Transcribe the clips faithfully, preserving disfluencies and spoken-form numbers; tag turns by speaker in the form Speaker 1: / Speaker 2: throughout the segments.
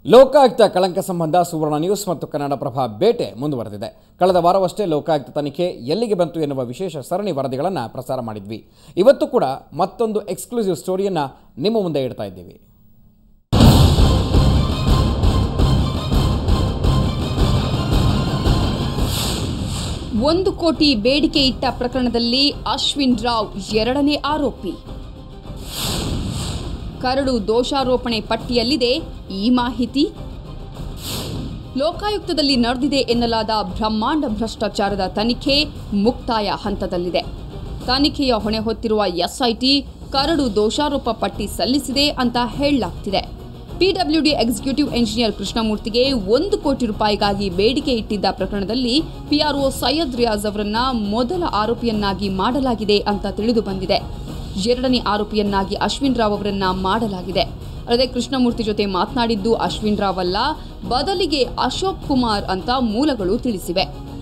Speaker 1: ಲೋಕಾಯುಕ್ತ ಕಳಂಕ ಸಂಬಂಧ ಸುವರ್ಣ ನ್ಯೂಸ್ ಮತ್ತು ಕನ್ನಡಪ್ರಭ ಬೇಟೆ ಮುಂದುವರೆದಿದೆ. ಕಳೆದ ವಾರವಷ್ಟೇ ಲೋಕಾಯುಕ್ತ ತನಿಖೆ ಎಲ್ಲಿಗೆ ಬಂತು ಎನ್ನುವ ವಿಶೇಷ ಸರಣಿ ವರದಿಗಳನ್ನು ಪ್ರಸಾರ ಮಾಡಿದ್ವಿ. ಇವತ್ತು ಕೂಡ ಮತ್ತೊಂದು ಎಕ್ಸ್ಕ್ಲೂಸಿವ್ ಸ್ಟೋರಿಯನ್ನು ನಿಮ್ಮ ಮುಂದೆ ಇಡ್ತಾ ಇದ್ದೀವಿ.
Speaker 2: ಒಂದು ಕೋಟಿ ಬೇಡಿಕೆ ಇಟ್ಟ ಪ್ರಕರಣದಲ್ಲಿ ಅಶ್ವಿನ್ ರಾವ್ ಎರಡನೇ ಆರೋಪಿ. ಕರಡು ದೋಷಾರೋಪಣೆ ಪಟ್ಟಿಯಲ್ಲಿದೆ ಈ ಮಾಹಿತಿ. ಲೋಕಾಯುಕ್ತದಲ್ಲಿ ನಡೆದಿದೆ ಎನ್ನಲಾದ ಬ್ರಹ್ಮಾಂಡ ಭ್ರಷ್ಟಾಚಾರದ ತನಿಖೆ ಮುಕ್ತಾಯ ಹಂತದಲ್ಲಿದೆ. ತನಿಖೆಯ ಹೊಣೆ ಹೊತ್ತಿರುವ ಎಸ್ಐಟಿ ಕರಡು ದೋಷಾರೋಪ ಪಟ್ಟಿ ಸಲ್ಲಿಸಿದೆ ಅಂತ ಹೇಳಲಾಗ್ತಿದೆ. ಪಿಡಬ್ಲ್ಯೂಡಿ ಎಕ್ಸಿಕ್ಯೂಟಿವ್ ಎಂಜಿನಿಯರ್ ಕೃಷ್ಣಮೂರ್ತಿಗೆ ಒಂದು ಕೋಟಿ ರೂಪಾಯಿಗಾಗಿ ಬೇಡಿಕೆ ಇಟ್ಟಿದ್ದ ಪ್ರಕರಣದಲ್ಲಿ ಪಿಆರ್ಒ ಸೈಯದ್ ರಿಯಾಜ್ ಅವರನ್ನ ಮೊದಲ ಆರೋಪಿಯನ್ನಾಗಿ ಮಾಡಲಾಗಿದೆ ಅಂತ ತಿಳಿದು ಬಂದಿದೆ. ಎರಡನೇ ಆರೋಪಿಯನ್ನಾಗಿ ಅಶ್ವಿನ್ ರಾವ್ ಅವರನ್ನ ಮಾಡಲಾಗಿದೆ. ಅಲ್ಲದೆ ಕೃಷ್ಣಮೂರ್ತಿ ಜೊತೆ ಮಾತನಾಡಿದ್ದು ಅಶ್ವಿನ್ ರಾವ್ ಅಲ್ಲ, ಬದಲಿಗೆ ಅಶೋಕ್ ಕುಮಾರ್ ಅಂತ ಮೂಲಗಳು ತಿಳಿಸಿವೆ.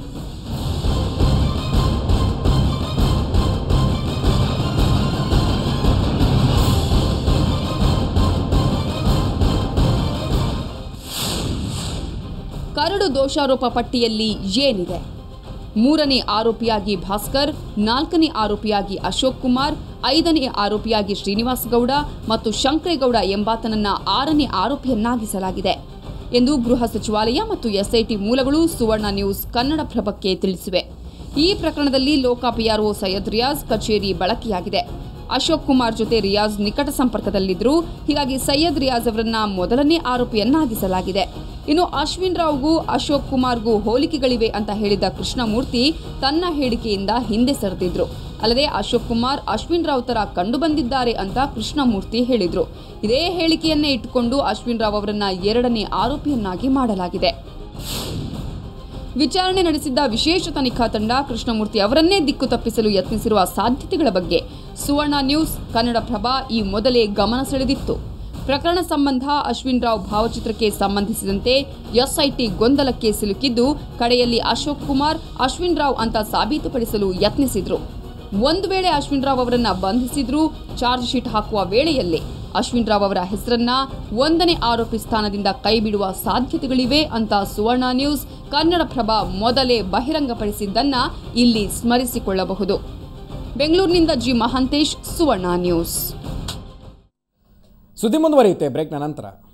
Speaker 2: ಕರಡು ದೋಷಾರೋಪ ಪಟ್ಟಿಯಲ್ಲಿ ಏನಿದೆ? ಮೂರನೇ ಆರೋಪಿಯಾಗಿ ಭಾಸ್ಕರ್, ನಾಲ್ಕನೇ ಆರೋಪಿಯಾಗಿ ಅಶೋಕ್ ಕುಮಾರ್, ಐದನೇ ಆರೋಪಿಯಾಗಿ ಶ್ರೀನಿವಾಸ್ ಗೌಡ ಮತ್ತು ಶಂಕರೇಗೌಡ ಎಂಬಾತನನ್ನ ಆರನೇ ಆರೋಪಿಯನ್ನಾಗಿಸಲಾಗಿದೆ ಎಂದು ಗೃಹ ಸಚಿವಾಲಯ ಮತ್ತು ಎಸ್ಐಟಿ ಮೂಲಗಳು ಸುವರ್ಣ ನ್ಯೂಸ್ ಕನ್ನಡಪ್ರಭಕ್ಕೆ ತಿಳಿಸಿವೆ. ಈ ಪ್ರಕರಣದಲ್ಲಿ ಲೋಕ ಪಿಆರ್ಒ ಸೈಯದ್ ರಿಯಾಜ್ ಕಚೇರಿ ಬಳಕೆಯಾಗಿದೆ. ಅಶೋಕ್ ಕುಮಾರ್ ಜೊತೆ ರಿಯಾಜ್ ನಿಕಟ ಸಂಪರ್ಕದಲ್ಲಿದ್ದರು. ಹೀಗಾಗಿ ಸೈಯದ್ ರಿಯಾಜ್ ಅವರನ್ನ ಮೊದಲನೇ ಆರೋಪಿಯನ್ನಾಗಿಸಲಾಗಿದೆ. ಇನ್ನು ಅಶ್ವಿನ್ ರಾವ್ಗೂ ಅಶೋಕ್ ಕುಮಾರ್ಗೂ ಹೋಲಿಕೆಗಳಿವೆ ಅಂತ ಹೇಳಿದ ಕೃಷ್ಣಮೂರ್ತಿ ತನ್ನ ಹೇಳಿಕೆಯಿಂದ ಹಿಂದೆ ಸರಿದಿದ್ರು. ಅಲ್ಲದೆ ಅಶೋಕ್ ಕುಮಾರ್ ಅಶ್ವಿನ್ ರಾವ್ ತರ ಕಂಡು ಬಂದಿದ್ದಾರೆ ಅಂತ ಕೃಷ್ಣಮೂರ್ತಿ ಹೇಳಿದ್ರು. ಇದೇ ಹೇಳಿಕೆಯನ್ನೇ ಇಟ್ಟುಕೊಂಡು ಅಶ್ವಿನ್ ರಾವ್ ಅವರನ್ನ ಎರಡನೇ ಆರೋಪಿಯನ್ನಾಗಿ ಮಾಡಲಾಗಿದೆ. ವಿಚಾರಣೆ ನಡೆಸಿದ್ದ ವಿಶೇಷ ತನಿಖಾ ತಂಡ ಕೃಷ್ಣಮೂರ್ತಿ ಅವರನ್ನೇ ದಿಕ್ಕು ತಪ್ಪಿಸಲು ಯತ್ನಿಸಿರುವ ಸಾಧ್ಯತೆಗಳ ಬಗ್ಗೆ ಸುವರ್ಣ ನ್ಯೂಸ್ ಕನ್ನಡಪ್ರಭ ಈ ಮೊದಲೇ ಗಮನ ಸೆಳೆದಿತ್ತು. ಪ್ರಕರಣ ಸಂಬಂಧ ಅಶ್ವಿನ್ ರಾವ್ ಭಾವಚಿತ್ರಕ್ಕೆ ಸಂಬಂಧಿಸಿದಂತೆ ಎಸ್ಐಟಿ ಗೊಂದಲಕ್ಕೆ ಸಿಲುಕಿದ್ದು, ಕಡೆಯಲ್ಲಿ ಅಶೋಕ್ ಕುಮಾರ್ ಅಶ್ವಿನ್ ರಾವ್ ಅಂತ ಸಾಬೀತುಪಡಿಸಲು ಯತ್ನಿಸಿದ್ರು. ಒಂದು ವೇಳೆ ಅಶ್ವಿನ್ ರಾವ್ ಅವರನ್ನ ಬಂಧಿಸಿದ್ರು, ಚಾರ್ಜ್ ಶೀಟ್ ಹಾಕುವ ವೇಳೆಯಲ್ಲಿ ಅಶ್ವಿನ್ ರಾವ್ ಅವರ ಹೆಸರನ್ನ ಒಂದನೇ ಆರೋಪಿ ಸ್ಥಾನದಿಂದ ಕೈಬಿಡುವ ಸಾಧ್ಯತೆಗಳಿವೆ ಅಂತ ಸುವರ್ಣ ನ್ಯೂಸ್ ಕನ್ನಡಪ್ರಭ ಮೊದಲೇ ಬಹಿರಂಗಪಡಿಸಿದ್ದನ್ನ ಇಲ್ಲಿ ಸ್ಮರಿಸಿಕೊಳ್ಳಬಹುದು. ಬೆಂಗಳೂರಿನಿಂದ ಜಿ ಮಹಾಂತೇಶ್, ಸುವರ್ಣ ನ್ಯೂಸ್.
Speaker 1: ಸುದ್ದಿ ಮುಂದುವರಿಯುತ್ತೆ ಬ್ರೇಕ್ನ ನಂತರ.